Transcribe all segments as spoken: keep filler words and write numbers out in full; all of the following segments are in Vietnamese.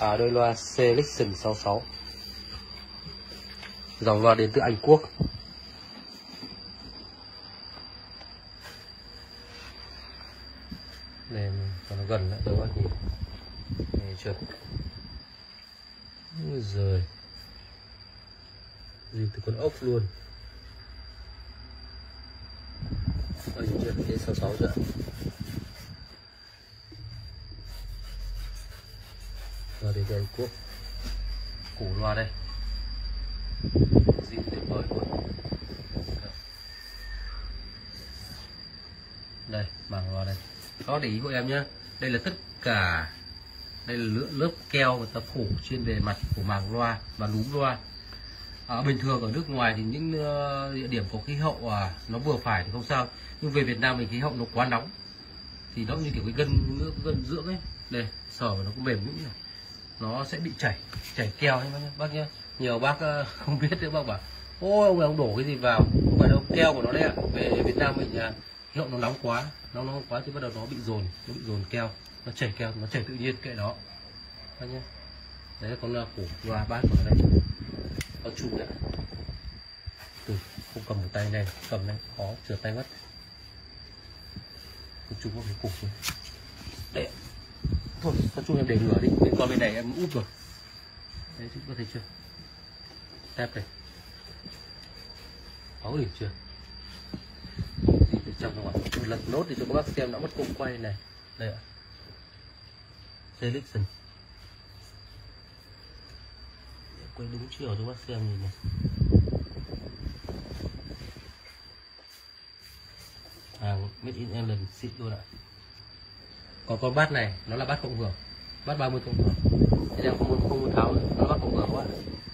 À, đôi loa Selection sáu sáu. Dòng loa đến từ Anh Quốc. Nên cho nó gần lại cho bác nhìn. Nghe chưa? Ôi giời. Nhìn từ con ốc luôn. Ôi chưa? Cái sáu sáu chưa? Loa đến từ Anh Quốc. Củ loa đây. Dịu tuyệt vời luôn. Đây, màng loa đây. Có để ý của em nhé. Đây là tất cả, đây là lớp, lớp keo người ta phủ trên bề mặt của màng loa và núm loa. À, bình thường ở nước ngoài thì những uh, địa điểm có khí hậu à, nó vừa phải thì không sao, nhưng về Việt Nam mình khí hậu nó quá nóng thì nó như kiểu cái gân nước gân dưỡng ấy. Đây, sờ nó cũng mềm nhũn này, nó sẽ bị chảy chảy keo ấy bác nhá. Nhiều bác uh, không biết nữa, bác bảo ôi ông này ông đổ cái gì vào, không phải đâu, keo của nó đấy ạ. Về Việt Nam mình uh, khí hậu nó nóng quá, nó nóng quá thì bắt đầu nó bị dồn, nó bị dồn keo, nó chảy keo, nó chảy tự nhiên kệ đó bác nhá. Đấy là con củ loa bát của nó đây, có chung đấy. Từ không cầm một tay này, cầm này khó trượt tay mất. Có chung có cái củ này. Đấy. Thôi, có chung em để ngửa đi, bên con bên này em úp rồi. Đấy, chúng có thấy chưa? Tép này. Máu đỉnh chưa? Gì từ trong không ạ? Một lần nốt thì cho các bác xem nó mất cụm quay này. Đây ạ. Selection. Quay đúng chiều cho bác xem nhìn này. Hàng made in England xịn luôn ạ. Còn con bát này nó là bát cộng hưởng, bát ba mươi cộng hưởng. Thế em không muốn không muốn tháo nữa, nó là bát cộng hưởng các bạn.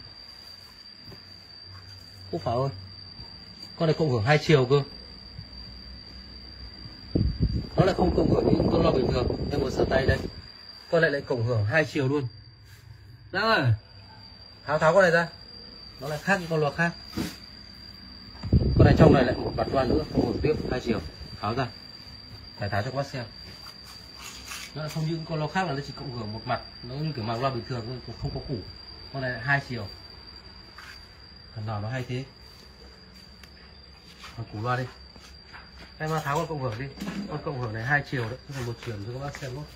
Không phải ơi, con này cộng hưởng hai chiều cơ. Nó lại không cộng hưởng như con loa bình thường. Em vừa sờ tay đây, con lại lại cộng hưởng hai chiều luôn. Đã rồi, tháo tháo con này ra, nó lại khác với con loa khác. Con này trong này lại một mặt loa nữa cộng hưởng tiếp hai chiều, tháo ra, phải tháo cho các bác xem. Nó lại không như con loa khác là nó chỉ cộng hưởng một mặt, nó như kiểu màng loa bình thường thôi, không có củ. Con này lại hai chiều, phần nào nó hay thế. Còn củ loa đi, em tháo con cộng hưởng đi, con cộng hưởng này hai chiều đấy, không một chiều cho các bác xem luôn.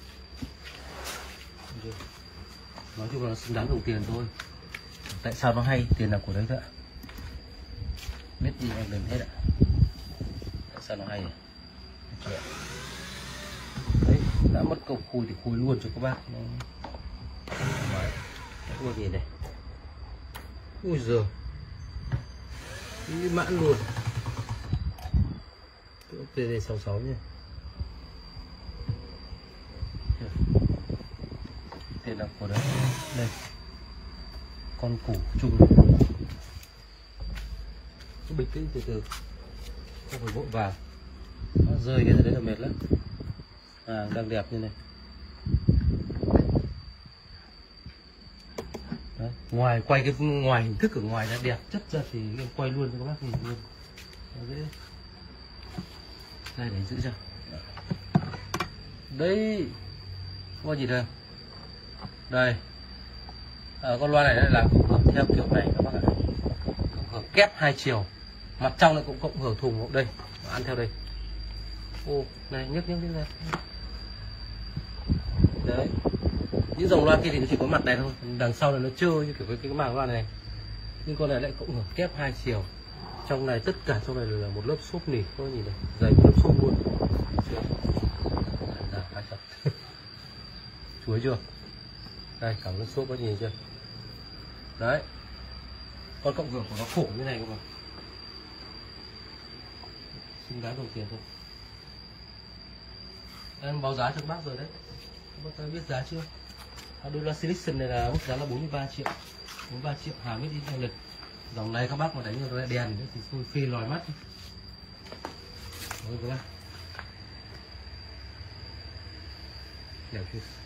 Nói chung là nó xứng đáng đồng tiền thôi. Tại sao nó hay, tiền là của đấy thôi ạ. Biết gì em đừng hết ạ. Tại sao nó hay nhỉ? Đấy, đã mất công khui thì khui luôn cho các bác. Nó... các bác nhìn này. Ui giời, mãn luôn. T D sáu sáu nhé. Tiền là của đấy. Đây, con củ chung. Cứ bình tĩnh từ từ, không phải vội vàng. Nó rơi cái đấy là mệt lắm. À, đang đẹp như này. Đấy. Ngoài quay cái ngoài hình thức ở ngoài đã đẹp, chất ra thì em quay luôn cho các bác nhìn luôn. Dễ. Đây để giữ cho. Đây, có gì đâu. Đây, à, con loa này lại là cộng hưởng theo kiểu này các bác ạ. Cộng hưởng kép hai chiều, mặt trong lại cũng cộng hưởng thùng đây, ăn theo đây. Ô, này nhấc nhấc lên ra. Đấy, những dòng loa kia thì nó chỉ có mặt này thôi, đằng sau này nó trơ như kiểu cái cái màng loa này. Nhưng con này lại cộng hưởng kép hai chiều. Trong này tất cả trong này là một lớp xốp nỉ, các bạn nhìn này, dày một lớp xốp luôn. Chuối chưa? Đây, cả lớp xốp có nhìn chưa? Đấy, con cộng hưởng của nó khổ như này các bạn. Xứng đáng đồng tiền thôi. Em báo giá cho các bác rồi đấy. Các bác biết giá chưa? Đôi loa Selection này là mức giá là bốn mươi ba triệu. bốn mươi ba triệu hàng made in England. Dòng này các bác mà đánh vào đèn thì tôi phê lòi mắt. Đấy các bác. Đẹp chưa?